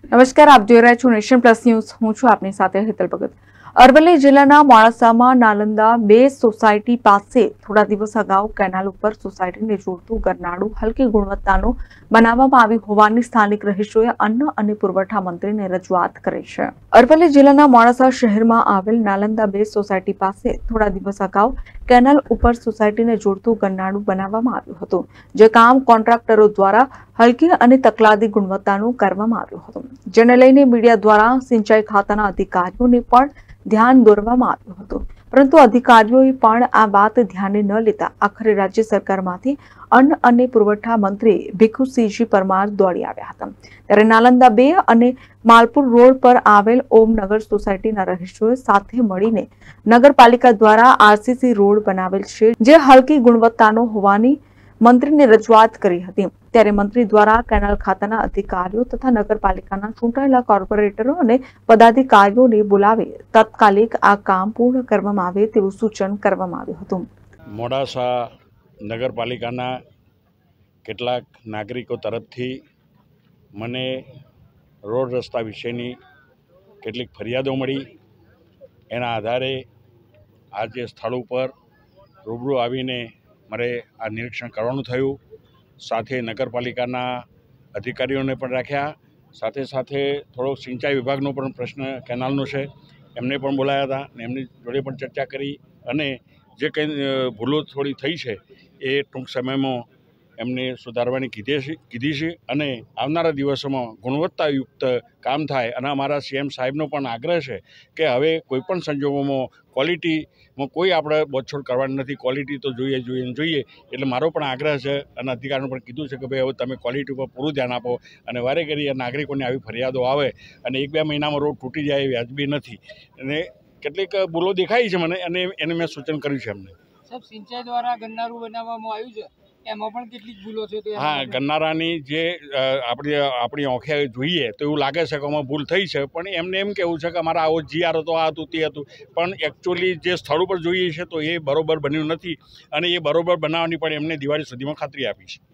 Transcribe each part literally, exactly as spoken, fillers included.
નમસ્કાર, આપ જોઈ રહ્યા છો નેશન પ્લસ ન્યૂઝ. હું છું આપની સાથે હેતલ ભગત. અરવલ્લી જિલ્લાના મોડાસામાં નાલંદા બે સોસાયટી પાસે થોડા દિવસ અગાઉ કેનાલ ઉપર સોસાયટીને જોડતું ગરનાળું હલકી ગુણવત્તાનું બનાવવામાં આવ્યું હોવાની સ્થાનિક રહીશોએ અન્ન અને પુરવઠા મંત્રીને રજૂઆત કરી છે. અરવલ્લી જિલ્લાના મોડાસા શહેરમાં આવેલ નાલંદા બે સોસાયટી પાસે થોડા દિવસ અગાઉ કેનાલ ઉપર સોસાયટીને જોડતું ગરનાળું બનાવવામાં આવ્યું હતું, જે કામ કોન્ટ્રાક્ટરો દ્વારા હલકી અને તકલાદી ગુણવત્તાનું કરવામાં આવ્યું હતું, જેને લઈને મીડિયા દ્વારા સિંચાઈ ખાતાના અધિકારીઓને પણ ધ્યાન દોરવામાં આવ્યું હતું, પરંતુ અધિકારીઓએ પણ આ વાત ધ્યાને ન લેતા આખરે રાજ્ય સરકારમાંથી અન્ન અને પુરવઠા મંત્રી ભીખુસિંહજી પરમાર દોડી આવ્યા હતા. ત્યારે નાલંદા બે અને માલપુર રોડ પર આવેલ ઓમનગર સોસાયટીના રહીશોએ સાથે મળીને નગરપાલિકા દ્વારા આરસીસી રોડ બનાવેલ છે, જે હલકી ગુણવત્તાનો હોવાની મંત્રીને રજૂઆત કરી હતી. ત્યારે મંત્રી દ્વારા કેનાલ ખાતાના અધિકારીઓ તથા નગરપાલિકાના ચૂંટાયેલા કોર્પોરેટરો અને પદાધિકારીઓને બોલાવી તાત્કાલિક આ કામ પૂર્ણ કરવામાં આવે તેવું સૂચન કરવામાં આવ્યું હતું. મોડાસા નગરપાલિકાના કેટલાક નાગરિકો તરફથી મને રોડ રસ્તા વિશેની કેટલીક ફરિયાદો મળી. એના આધારે આજે સ્થળ ઉપર રૂબરૂ આવીને મારે આ નિરીક્ષણ કરવાનું થયું. સાથે નગરપાલિકાના અધિકારીઓને પણ રાખ્યા, સાથે સાથે થોડો સિંચાઈ વિભાગનો પણ પ્રશ્ન કેનાલનો છે, એમને પણ બોલાયા હતા અને એમની જોડે પણ ચર્ચા કરી અને જે કંઈ ભૂલો થોડી થઈ છે એ ટૂંક સમયમાં એમને સુધારવાની કીધી છે કીધી છે અને આવનારા દિવસોમાં ગુણવત્તાયુક્ત કામ થાય. અને અમારા સીએમ સાહેબનો પણ આગ્રહ છે કે હવે કોઈપણ સંજોગોમાં ક્વોલિટીમાં કોઈ આપણે બોછોડ કરવાની નથી, ક્વોલિટી તો જોઈએ જોઈએ જોઈએ. એટલે મારો પણ આગ્રહ છે અને અધિકારીને પણ કીધું છે કે ભાઈ હવે તમે ક્વોલિટી ઉપર પૂરું ધ્યાન આપો અને વારે ઘડી નાગરિકોને આવી ફરિયાદો આવે અને એક બે મહિનામાં રોડ તૂટી જાય એ વ્યાજબી નથી. અને કેટલીક ભૂલો દેખાઈ છે મને અને એને મેં સૂચન કર્યું છે એમને. સાહેબ, સિંચાઈ દ્વારા ગરનાળું બનાવવામાં આવ્યું છે, એમાં પણ કેટલીક ભૂલો છે. હા, ગરનાળાની જે આપણી આપણી આંખે જોઈએ તો એવું લાગે છે કે આમાં ભૂલ થઈ છે, પણ એમને એમ કહેવું છે કે અમારા આવો જીઆર હતો, આ હતું તે હતું, પણ એકચ્યુઅલી જે સ્થળ ઉપર જોઈએ છે તો એ બરોબર બન્યું નથી અને એ બરોબર બનાવવાની પણ એમને દિવાળી સુધીમાં ખાતરી આપી છે.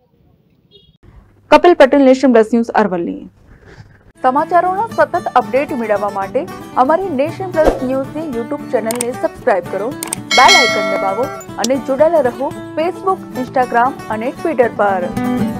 Kapil Patel, Nation Plus News, Aravalli. સમાચારોના સતત અપડેટ મેળવવા માટે અમારી નેશન પ્લસ ન્યૂઝની યુટ્યુબ ચેનલને સબસ્ક્રાઇબ કરો, બેલ આઇકન દબાવો અને જોડાયેલા રહો ફેસબુક, ઇન્સ્ટાગ્રામ અને ટ્વિટર પર.